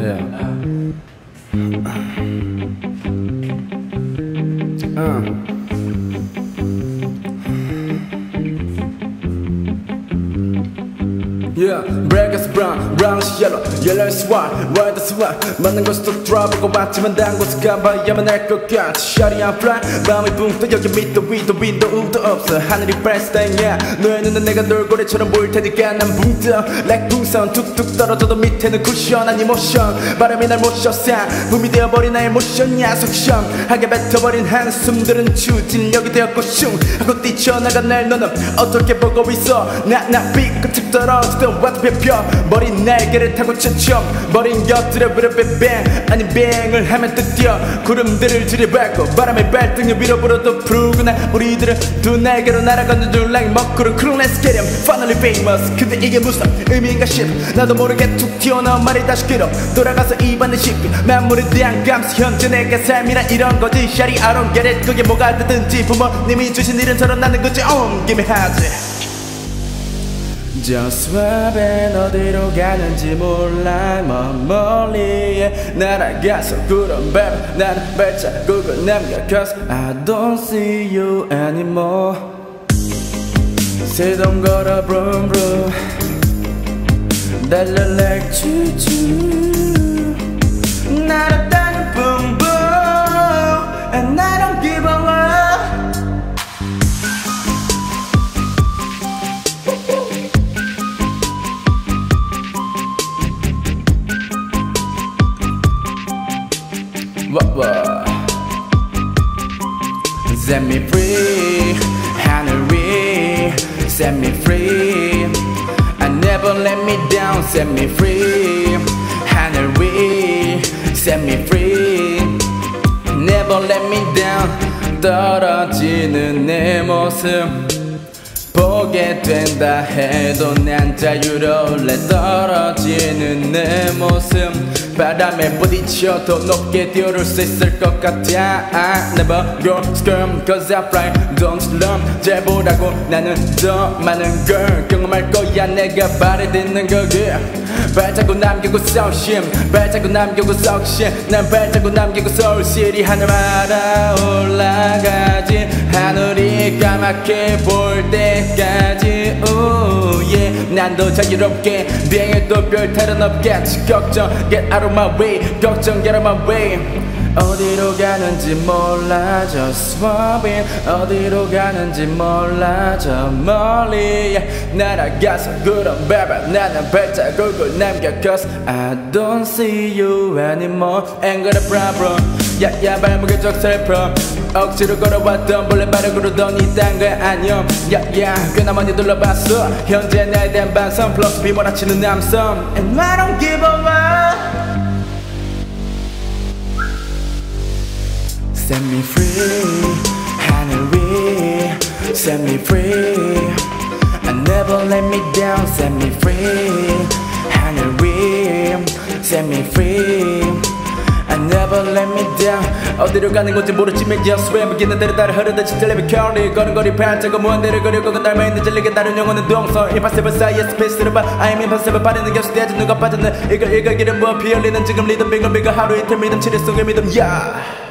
Yeah, black is brown, brown is yellow, yellow is white, white is white. 맞는 곳도 들어보고 봤지만 단 곳에 가봐야만 알 것 같아. Shawty I'm fly, 마음이 붕 떠 여기 밑도 위도 윈도우도 없어. 하늘이 발스타인 yeah. 너의 눈은 내가 돌고래처럼 보일 테니까 난 붕 떠 like 붕선 툭툭 떨어져도 밑에는 쿠션한 이모션. 바람이 날 모셔싸 붐이 되어버린 나의 모션이야. 속시원하게 뱉어버린 한숨들은 추진력이 되었고 슝 하고 뛰쳐나간 날 너는 어떻게 보고 있어. 나 삐끗 떨어지던 와도 펴 버린 날개를 타고 쳐쳐 버린 곁들여 브르베뱅 아니 뱅을 하면 또 뛰어 구름들을 들이밟고 바람의 발등을 위로 불어도 푸르구나 우리들은 두 날개로 날아가는 줄 like 먹구름 크롱 let's get him finally famous. 근데 이게 무슨 의미인가 싶어. 나도 모르게 툭 튀어나온 말이 다시 길어 돌아가서 입안을 씻고 만물에 대한 감수 현재 내가 삶이란 이런 거지. Shawty I don't get it. 그게 뭐가 되든지 부모님이 주신 일은처럼 나는 그저 옮김에 하지. Just swapping 어디로 가는지 몰라 먼 멀리에 날아가서 구름 밟아 나는 발자국을 남겨 Cause I don't see you anymore. 시동 걸어 vroom vroom 달려 like choo-choo 나를 따는 boom boom and I don't give a fuck. Set me free, 하늘 위 Set me free I never let me down. Set me free, 하늘 위 Set me free Never let me down. 떨어지는 내 모습 보게 된다 해도 난 자유로울래. 떨어지는 내 모습 바람에 부딪혀 더 높게 뛰어올 수 있을 것 같아. I never go scream cause I fly don't slump. 잘 보라고 나는 더 많은 걸 경험할 거야. 내가 바래듣는 거기 발자국 남기고 썩심 발자국 남기고 썩심 난 발자국 남기고 서울시리 하늘 날아 올라가지. 하늘이 까맣게 보일 때까지 ooh, yeah. 난 더 자유롭게 비행해 또 별 탈은 없겠지. 걱정 get out of my way 걱정 get out of my way. 어디로 가는지 몰라 just swapping 어디로 가는지 몰라 저 멀리 날아가서 구름 밟아 나는 발자국을 남겨 Cause I don't see you anymore. Ain't got a problem 야야 발목에 적설 from 억지로 걸어왔던 본래 바르고르던 이딴 거 아니야. 야야 꽤나 많이 둘러봤어 현재 나에 대한 반성 플러스 비몰아치는 남성 And I don't give a fuck. Set me free, 하늘 위 Set me free I never let me down. Set me free, 하늘 위 Set me free I never let me down. 어디로 가는 건지 모르지만 just swim 기는 대로 따라 흐르듯이 틀리면 curly 걸음걸이 발자국 무한대를 그리고 그 날만 있는 진리게 다른 영혼은 동서 impossible science space를 봐 I am impossible 빠르는 겹치대지 누가 빠졌는 이걸 길은 무엇 피 흘리는 지금 리듬 빙글빙글 하루 이틀 믿음 치리 속의 믿음 yeah.